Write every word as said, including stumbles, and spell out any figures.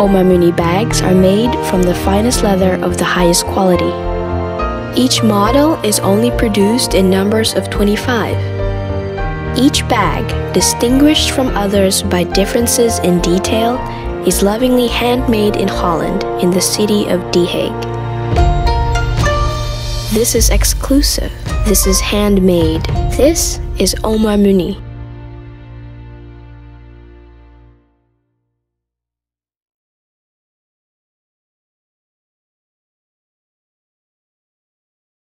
Omar Munie bags are made from the finest leather of the highest quality. Each model is only produced in numbers of twenty-five. Each bag, distinguished from others by differences in detail, is lovingly handmade in Holland in the city of The Hague. This is exclusive. This is handmade. This is Omar Munie.